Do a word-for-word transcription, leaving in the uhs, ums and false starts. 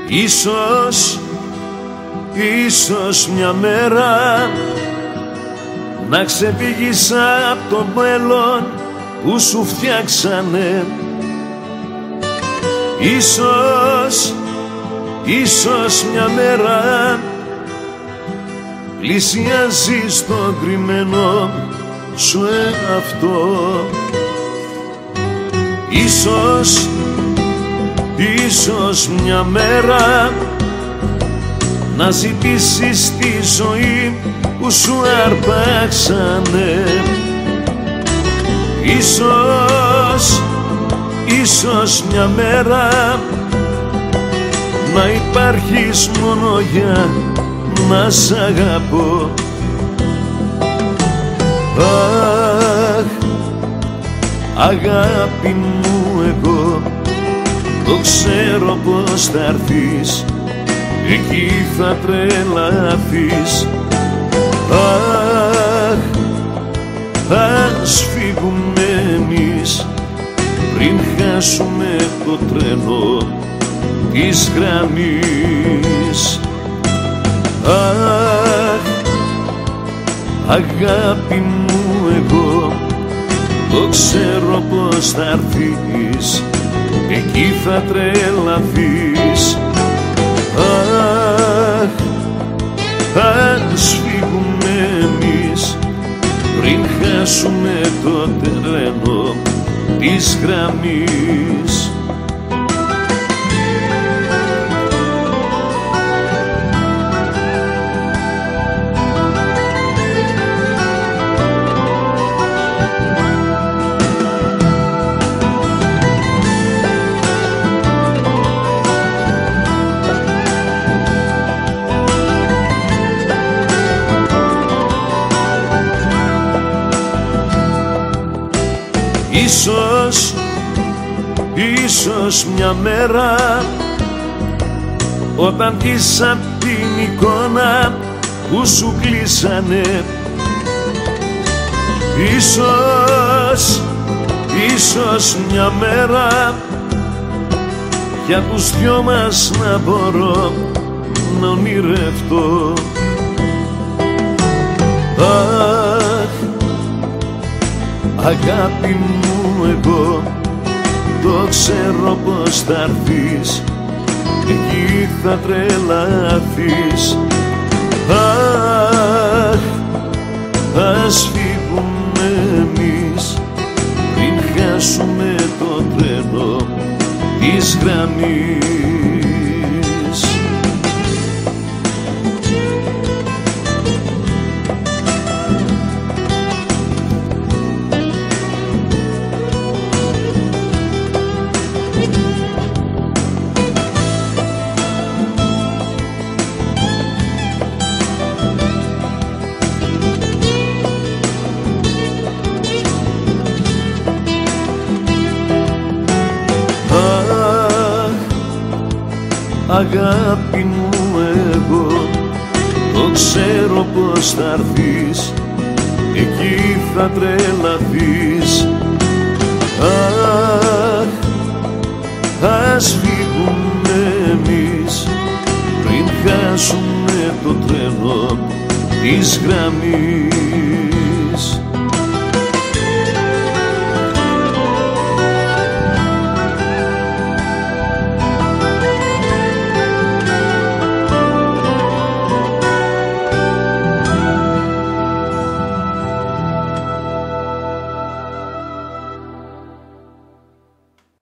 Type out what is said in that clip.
Ίσως, ίσως μια μέρα να ξεφύγεις απ' το μέλλον που σου φτιάξανε. Ίσως, ίσως μια μέρα πλησιάζεις το κρυμμένο σου εαυτό. Ίσως, ίσως μια μέρα να ζητήσεις τη ζωή που σου αρπάξανε. Ίσως, ίσως μια μέρα να υπάρχεις μόνο για να σ' αγαπώ. Αχ, αγάπη μου, εγώ το ξέρω πως θα έρθεις, εκεί θα τρελαθείς. Αχ, ας φύγουμε εμείς πριν χάσουμε το τρένο της γραμμής. Αχ, αγάπη μου, εγώ το ξέρω πως θα έρθεις, εκεί θα τρελαθείς. Αχ, ας φύγουμε εμείς πριν χάσουμε το τρένο της γραμμής. Ίσως, ίσως μια μέρα όταν βγεις απ' την εικόνα που σου κλείσανε. Ίσως, ίσως μια μέρα για τους δυο μας να μπορώ να ονειρευτώ. Αχ, αγάπη μου, εγώ το ξέρω πως θα έρθεις, εκεί θα τρελαθείς. Αχ, ας φύγουμε εμείς πριν χάσουμε το τρένο της γραμμής. Αγάπη μου, εγώ το ξέρω πως θα έρθεις, εκεί θα τρελαθείς. Αχ, ας φύγουμε εμείς πριν χάσουμε το τρένο της γραμμής.